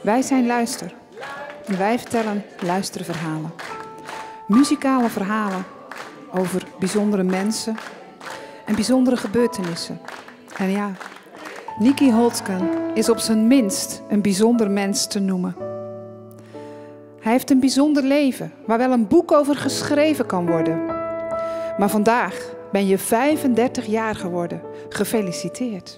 Wij zijn Luister en wij vertellen luisterverhalen. Muzikale verhalen over bijzondere mensen en bijzondere gebeurtenissen. En ja, Nicky Holzken is op zijn minst een bijzonder mens te noemen. Hij heeft een bijzonder leven waar wel een boek over geschreven kan worden. Maar vandaag ben je 35 jaar geworden. Gefeliciteerd.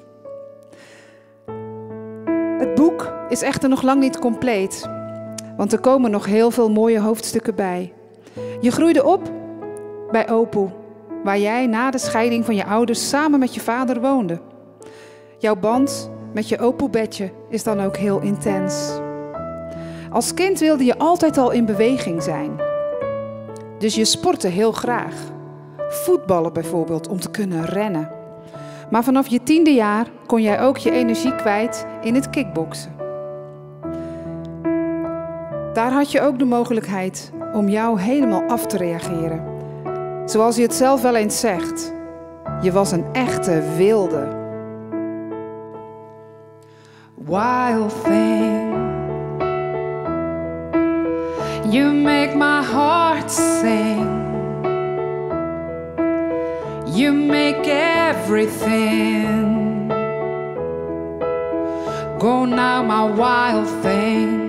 Het boek is echter nog lang niet compleet, want er komen nog heel veel mooie hoofdstukken bij. Je groeide op bij Opoe, waar jij na de scheiding van je ouders samen met je vader woonde. Jouw band met je Opoe-bedje is dan ook heel intens. Als kind wilde je altijd al in beweging zijn. Dus je sportte heel graag. Voetballen bijvoorbeeld, om te kunnen rennen. Maar vanaf je 10e jaar kon jij ook je energie kwijt in het kickboksen. Daar had je ook de mogelijkheid om jou helemaal af te reageren. Zoals je het zelf wel eens zegt. Je was een echte wilde. Wild thing, you make my heart sing. You make everything go now, my wild thing.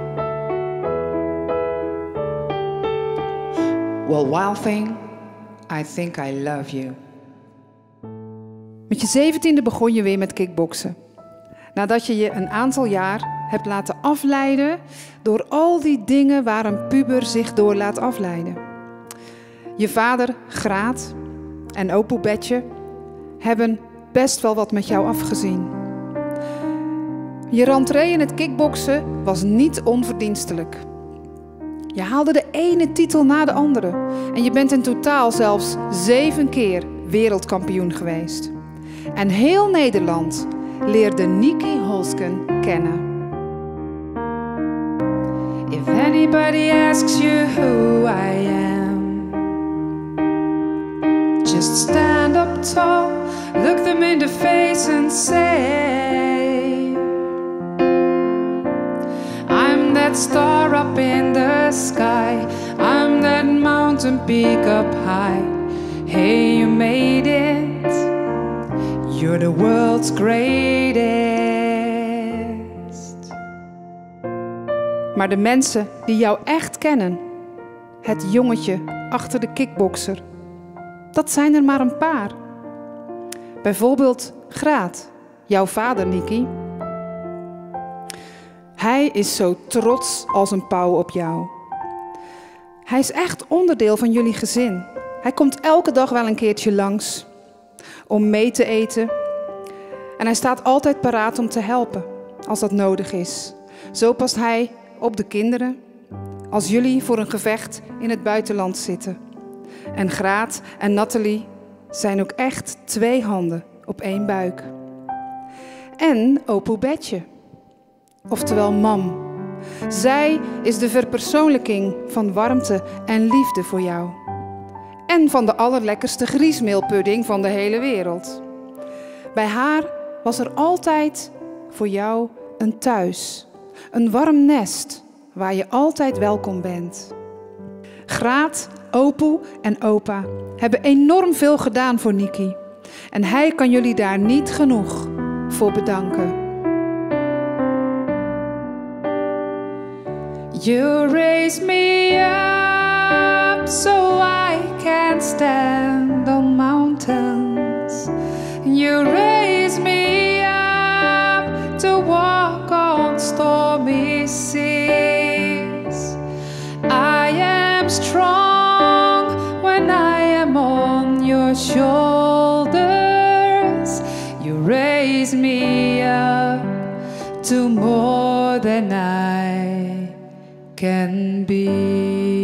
Well, wild thing, I think I love you. Met je 17e begon je weer met kickboksen. Nadat je je een aantal jaar hebt laten afleiden door al die dingen waar een puber zich door laat afleiden. Je vader, Graat, en Opoe-bedje hebben best wel wat met jou afgezien. Je rentree in het kickboksen was niet onverdienstelijk. Je haalde de ene titel na de andere en je bent in totaal zelfs 7 keer wereldkampioen geweest. En heel Nederland leerde Nicky Holzken kennen. If anybody asks you who I am, just stand up tall, look them in the face and say, I'm that star up in the sky, I'm that mountain peak up high. Hey, you made it, you're the world's greatest. Maar de mensen die jou echt kennen, het jongetje achter de kickbokser, dat zijn er maar een paar. Bijvoorbeeld Graat, jouw vader Nicky. Hij is zo trots als een pauw op jou. Hij is echt onderdeel van jullie gezin. Hij komt elke dag wel een keertje langs om mee te eten. En hij staat altijd paraat om te helpen als dat nodig is. Zo past hij op de kinderen als jullie voor een gevecht in het buitenland zitten. En Graat en Nathalie zijn ook echt 2 handen op 1 buik. En Opoe-bedje, oftewel mam. Zij is de verpersoonlijking van warmte en liefde voor jou. En van de allerlekkerste griesmeelpudding van de hele wereld. Bij haar was er altijd voor jou een thuis, een warm nest waar je altijd welkom bent. Graat, Opoe en opa hebben enorm veel gedaan voor Nicky. En hij kan jullie daar niet genoeg voor bedanken. You raised me up so I can stand on mountains. You raised me up to walk on stormy seas. I am strong when I am on your shoulders. You raise me up to more than I can be.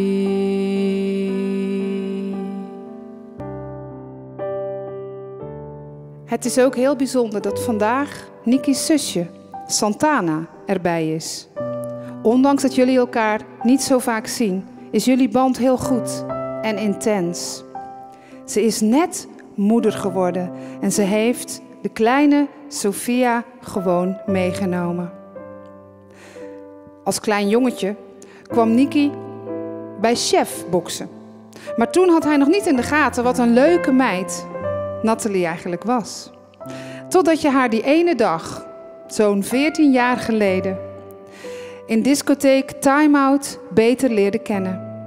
Het is ook heel bijzonder dat vandaag Nicky's zusje, Santana, erbij is. Ondanks dat jullie elkaar niet zo vaak zien, is jullie band heel goed en intens. Ze is net moeder geworden en ze heeft de kleine Sophia gewoon meegenomen. Als klein jongetje kwam Nicky bij Chef boksen. Maar toen had hij nog niet in de gaten wat een leuke meid Nathalie eigenlijk was. Totdat je haar die ene dag, zo'n 14 jaar geleden, in discotheek Time Out beter leerde kennen.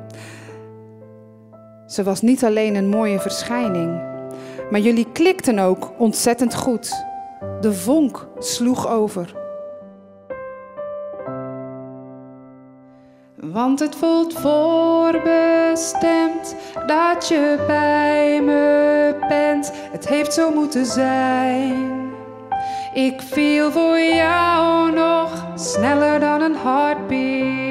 Ze was niet alleen een mooie verschijning, maar jullie klikten ook ontzettend goed. De vonk sloeg over. Want het voelt voorbestemd dat je bij me bent. Het heeft zo moeten zijn. Ik viel voor jou nog sneller dan een heartbeat.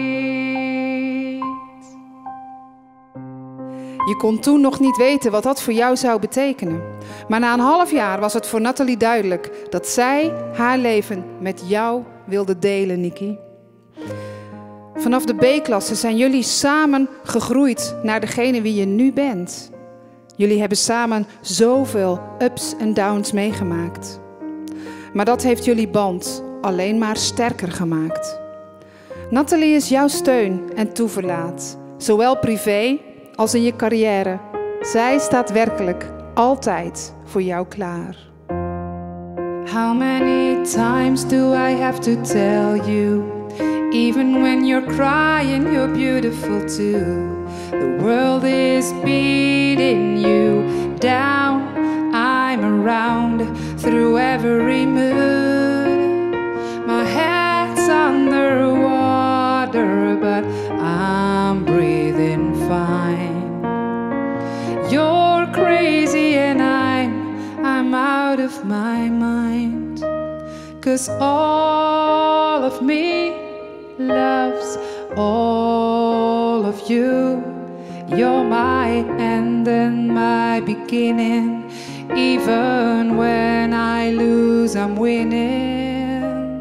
Je kon toen nog niet weten wat dat voor jou zou betekenen. Maar na een half jaar was het voor Nathalie duidelijk dat zij haar leven met jou wilde delen, Nicky. Vanaf de B-klasse zijn jullie samen gegroeid naar degene wie je nu bent. Jullie hebben samen zoveel ups en downs meegemaakt. Maar dat heeft jullie band alleen maar sterker gemaakt. Nathalie is jouw steun en toeverlaat, zowel privé als in je carrière. Zij staat werkelijk altijd voor jou klaar. How many times do I have to tell you? Even when you're crying, you're beautiful too. The world is beating you down. I'm around through every mood. My head's underwater, but I'm breathing fine. You're crazy and I'm out of my mind. 'Cause all of me loves all of you. You're my end and my beginning. Even when I lose, I'm winning.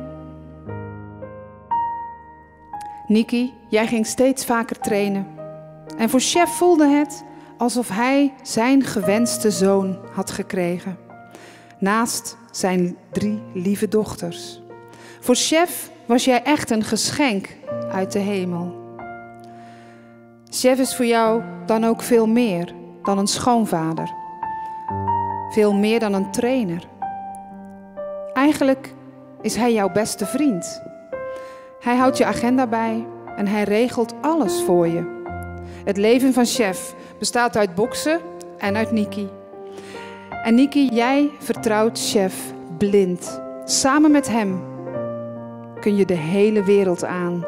Nicky, jij ging steeds vaker trainen. En voor Chef voelde het alsof hij zijn gewenste zoon had gekregen. Naast zijn 3 lieve dochters. Voor Chef was jij echt een geschenk uit de hemel. Chef is voor jou dan ook veel meer dan een schoonvader. Veel meer dan een trainer. Eigenlijk is hij jouw beste vriend. Hij houdt je agenda bij en hij regelt alles voor je. Het leven van Chef bestaat uit boksen en uit Nicky. En Nicky, jij vertrouwt Chef blind. Samen met hem kun je de hele wereld aan.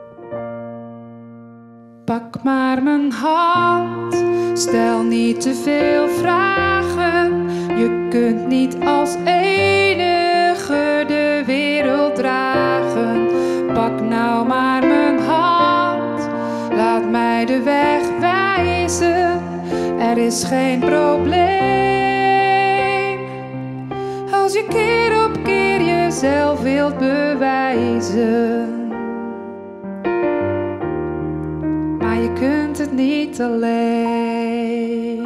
Pak maar mijn hand, stel niet te veel vragen. Je kunt niet als enige de wereld dragen. Pak nou maar mijn hand, laat mij de weg wijzen. Er is geen probleem als je keer op keer jezelf wilt bewijzen. Maar je kunt het niet alleen.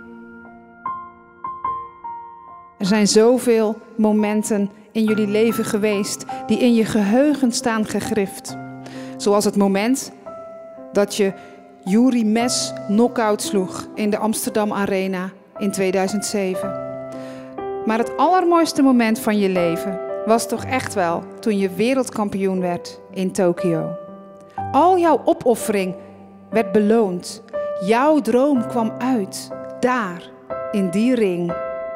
Er zijn zoveel momenten in jullie leven geweest die in je geheugen staan gegrift. Zoals het moment dat je Yuri Mes knock-out sloeg in de Amsterdam Arena in 2007. Maar het allermooiste moment van je leven was toch echt wel toen je wereldkampioen werd in Tokio. Al jouw opoffering werd beloond. Jouw droom kwam uit, daar, in die ring.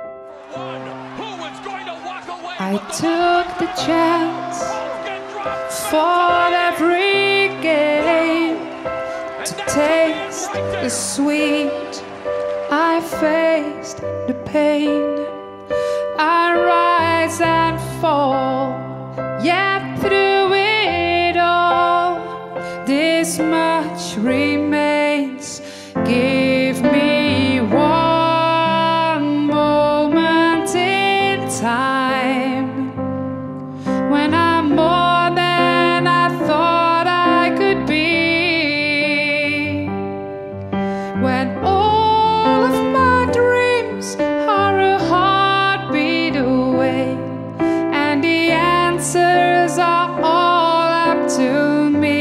I took the chance, fought every game to taste the sweet. I faced the pain. I rise and fall, yet through it all, this much remains. Give me one moment in time when I'm more than I thought I could be, when all of my dreams are a heartbeat away and the answers are all up to me.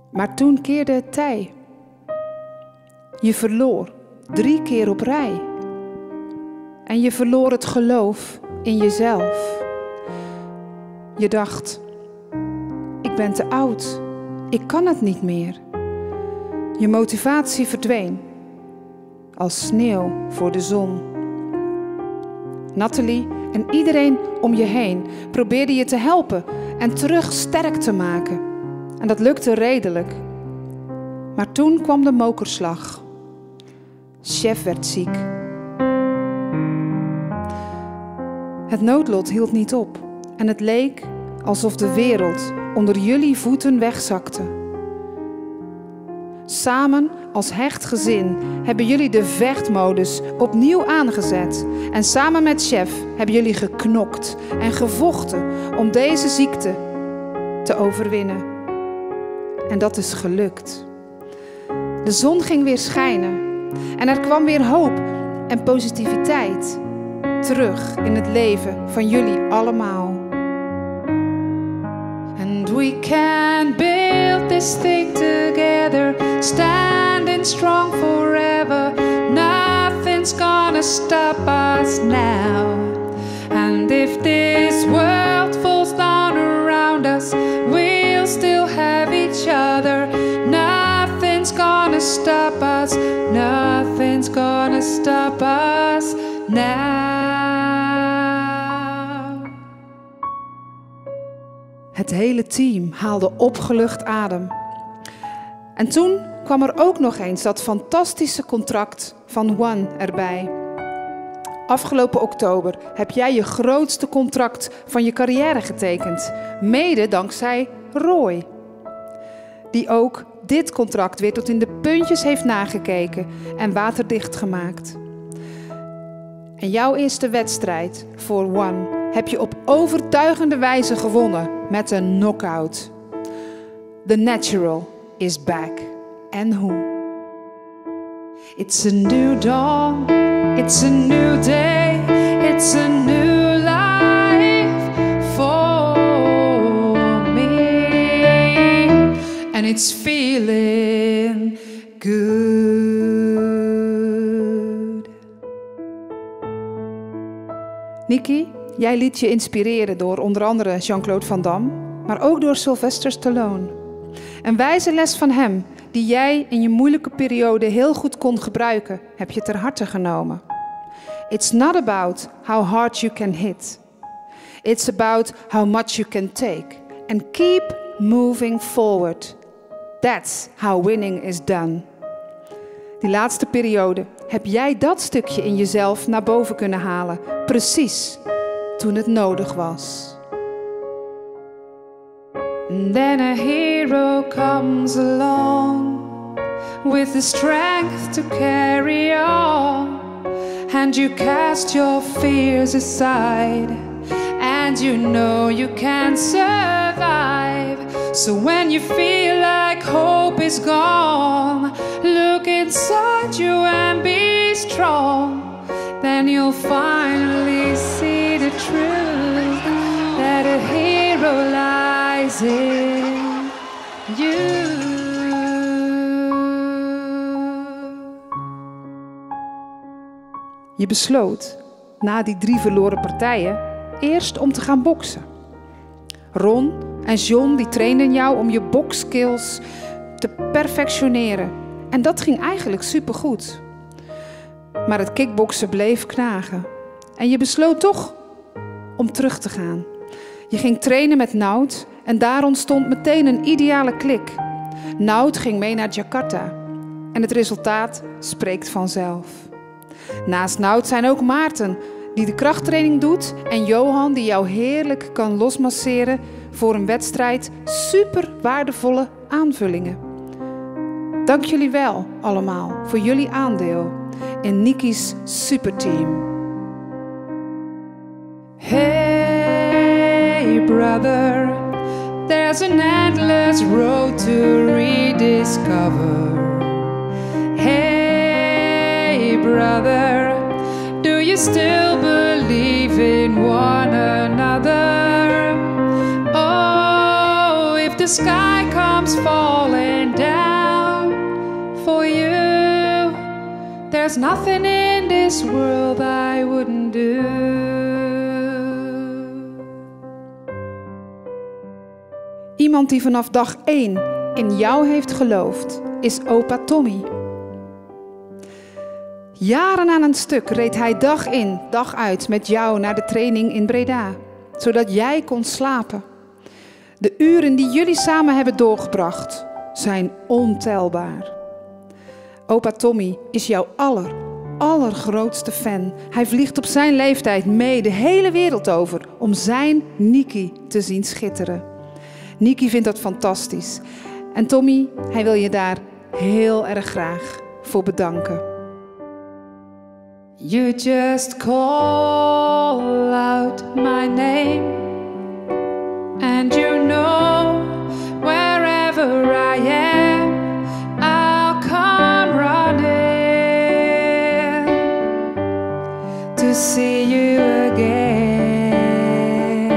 Maar toen keerde het tij. Je verloor 3 keer op rij. En je verloor het geloof in jezelf. Je dacht, ik ben te oud, ik kan het niet meer. Je motivatie verdween, als sneeuw voor de zon. Nathalie en iedereen om je heen probeerde je te helpen en terug sterk te maken. En dat lukte redelijk. Maar toen kwam de mokerslag. Chef werd ziek. Het noodlot hield niet op en het leek alsof de wereld onder jullie voeten wegzakte. Samen als hecht gezin hebben jullie de vechtmodus opnieuw aangezet. En samen met chef hebben jullie geknokt en gevochten om deze ziekte te overwinnen. En dat is gelukt. De zon ging weer schijnen en er kwam weer hoop en positiviteit terug in het leven van jullie allemaal. And we can build this thing together, standing strong forever. Nothing's gonna stop us now. And if this world falls down around us, we'll still have each other. Nothing's gonna stop us. Nothing's gonna stop us now. Het hele team haalde opgelucht adem. En toen kwam er ook nog eens dat fantastische contract van One erbij. Afgelopen oktober heb jij je grootste contract van je carrière getekend. Mede dankzij Roy. Die ook dit contract weer tot in de puntjes heeft nagekeken en waterdicht gemaakt. En jouw eerste wedstrijd voor One heb je op overtuigende wijze gewonnen met een knockout. The natural is back. En hoe? It's a new dawn, it's a new day, it's a new life for me. And it's feeling good. Nikki, jij liet je inspireren door onder andere Jean-Claude Van Damme, maar ook door Sylvester Stallone. Een wijze les van hem, die jij in je moeilijke periode heel goed kon gebruiken, heb je ter harte genomen. It's not about how hard you can hit. It's about how much you can take. And keep moving forward. That's how winning is done. Die laatste periode heb jij dat stukje in jezelf naar boven kunnen halen. Precies toen het nodig was. And then a hero comes along with the strength to carry on. And you cast your fears aside, and you know you can survive. So when you feel like hope is gone, look inside you and be strong. Then you'll finally see the truth, that a hero lies in you. Je besloot, na die 3 verloren partijen, eerst om te gaan boksen. Ron en John die trainden jou om je bokskills te perfectioneren. En dat ging eigenlijk supergoed. Maar het kickboksen bleef knagen. En je besloot toch om terug te gaan. Je ging trainen met Nout en daar ontstond meteen een ideale klik. Nout ging mee naar Jakarta. En het resultaat spreekt vanzelf. Naast Nout zijn ook Maarten, die de krachttraining doet, en Johan, die jou heerlijk kan losmasseren voor een wedstrijd. Super waardevolle aanvullingen. Dank jullie wel allemaal voor jullie aandeel in Nikki's superteam. Hey brother, there's an endless road to rediscover. Hey brother, do you still believe in one another? Oh, if the sky comes falling down for you. There's nothing in this world I wouldn't do. Iemand die vanaf dag 1 in jou heeft geloofd, is opa Tommy. Jaren aan een stuk reed hij dag in, dag uit met jou naar de training in Breda, zodat jij kon slapen. De uren die jullie samen hebben doorgebracht zijn ontelbaar. Opa Tommy is jouw allergrootste fan. Hij vliegt op zijn leeftijd mee de hele wereld over om zijn Niki te zien schitteren. Niki vindt dat fantastisch. En Tommy, hij wil je daar heel erg graag voor bedanken. You just call out my name, and you know wherever I am, I'll come running to see you again.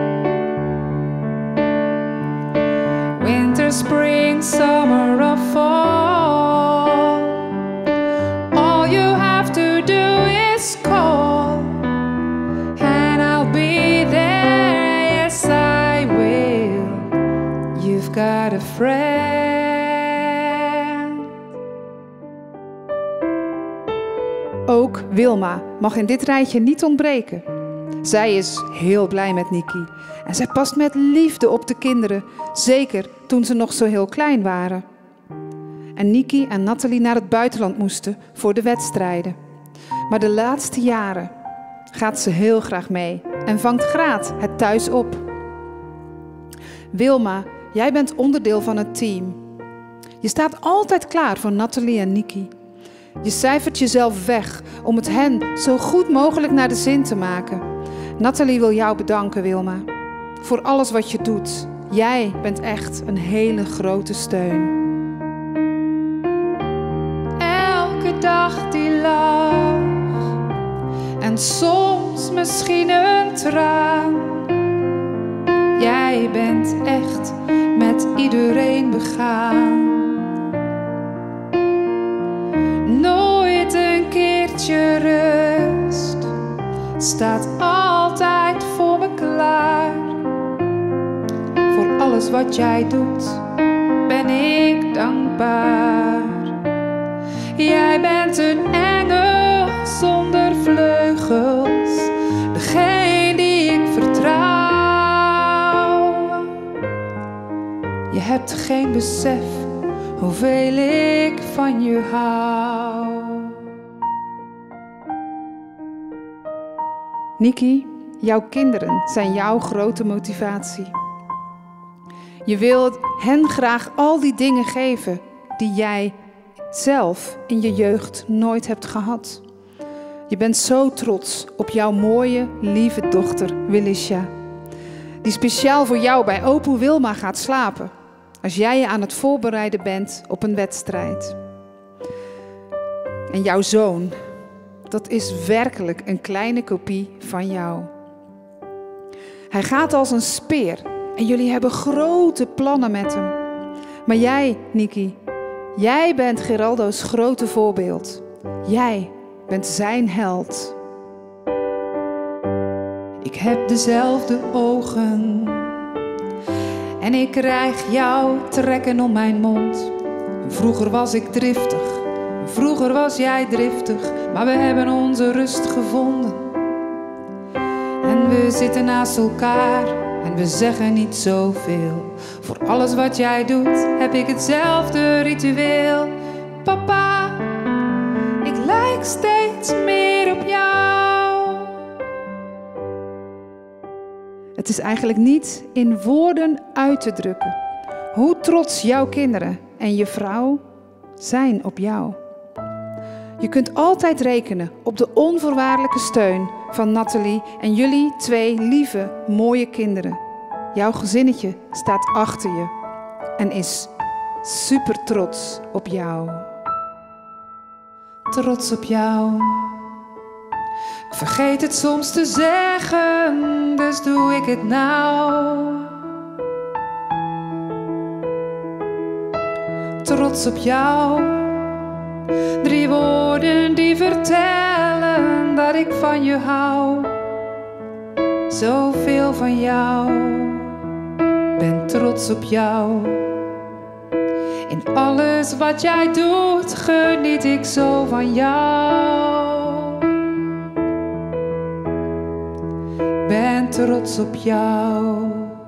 Winter, spring, summer or fall, all you have to do is call, and I'll be there. Yes, I will. You've got a friend. Ook Wilma mag in dit rijtje niet ontbreken. Zij is heel blij met Niki en zij past met liefde op de kinderen, zeker toen ze nog zo heel klein waren. En Niki en Nathalie naar het buitenland moesten voor de wedstrijden. Maar de laatste jaren gaat ze heel graag mee en vangt graag het thuis op. Wilma, jij bent onderdeel van het team. Je staat altijd klaar voor Nathalie en Niki. Je cijfert jezelf weg om het hen zo goed mogelijk naar de zin te maken. Nathalie wil jou bedanken, Wilma, voor alles wat je doet. Jij bent echt een hele grote steun. Elke dag die lach en soms misschien een traan. Jij bent echt met iedereen begaan. Nooit een keertje rust, staat altijd voor me klaar. Voor alles wat jij doet, ben ik dankbaar. Jij bent een engel zonder vleugels, degene die ik vertrouw. Je hebt geen besef hoeveel ik van je hou. Niki, jouw kinderen zijn jouw grote motivatie. Je wilt hen graag al die dingen geven die jij zelf in je jeugd nooit hebt gehad. Je bent zo trots op jouw mooie, lieve dochter Willisha, die speciaal voor jou bij opa Wilma gaat slapen als jij je aan het voorbereiden bent op een wedstrijd. En jouw zoon, dat is werkelijk een kleine kopie van jou. Hij gaat als een speer en jullie hebben grote plannen met hem. Maar jij, Niki, jij bent Geraldo's grote voorbeeld. Jij bent zijn held. Ik heb dezelfde ogen en ik krijg jouw trekken om mijn mond. Vroeger was ik driftig, vroeger was jij driftig, maar we hebben onze rust gevonden. En we zitten naast elkaar en we zeggen niet zoveel. Voor alles wat jij doet heb ik hetzelfde ritueel. Papa, ik lijk steeds meer op jou. Het is eigenlijk niet in woorden uit te drukken hoe trots jouw kinderen en je vrouw zijn op jou. Je kunt altijd rekenen op de onvoorwaardelijke steun van Nathalie en jullie 2 lieve, mooie kinderen. Jouw gezinnetje staat achter je en is super trots op jou. Trots op jou. Ik vergeet het soms te zeggen, dus doe ik het nou. trots op jou. 3 woorden die vertellen dat ik van je hou. Zoveel van jou, ben trots op jou. In alles wat jij doet, geniet ik zo van jou. Ben trots op jou.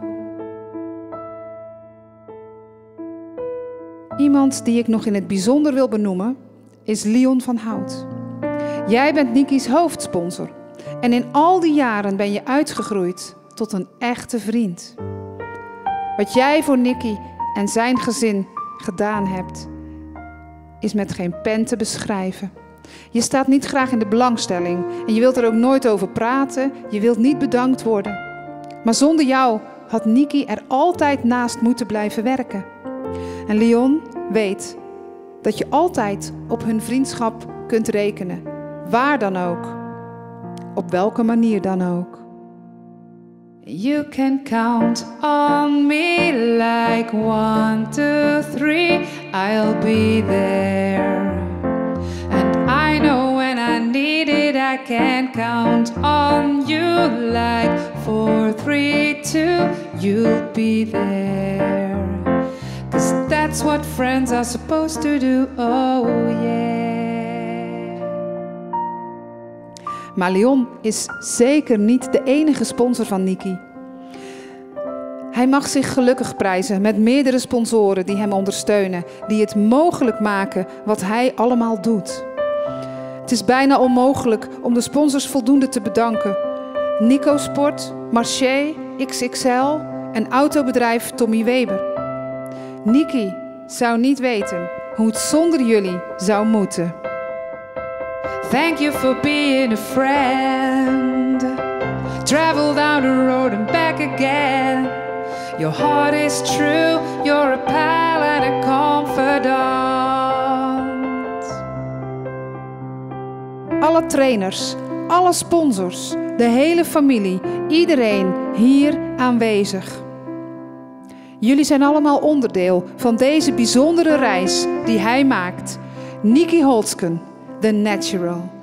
Iemand die ik nog in het bijzonder wil benoemen is Leon van Hout. Jij bent Niki's hoofdsponsor en in al die jaren ben je uitgegroeid tot een echte vriend. Wat jij voor Niki en zijn gezin gedaan hebt, is met geen pen te beschrijven. Je staat niet graag in de belangstelling en je wilt er ook nooit over praten. Je wilt niet bedankt worden. Maar zonder jou had Niki er altijd naast moeten blijven werken. En Leon weet dat je altijd op hun vriendschap kunt rekenen. Waar dan ook. Op welke manier dan ook. You can count on me like 1, 2, 3. I'll be there. And I know when I need it, I can count on you like 4, 3, 2. You'll be there. 'Cause that's what friends are supposed to do. Oh yeah. Maar Leon is zeker niet de enige sponsor van Niki. Hij mag zich gelukkig prijzen met meerdere sponsoren die hem ondersteunen, die het mogelijk maken wat hij allemaal doet. Het is bijna onmogelijk om de sponsors voldoende te bedanken. Nico Sport, Marché, XXL en autobedrijf Tommy Weber. Niki zou niet weten hoe het zonder jullie zou moeten. Thank you for being a friend. Travel down the road and back again. Your heart is true, you're a pal and a confidant. Alle trainers, alle sponsors, de hele familie, iedereen hier aanwezig. Jullie zijn allemaal onderdeel van deze bijzondere reis die hij maakt. Niki Holzken, The Natural.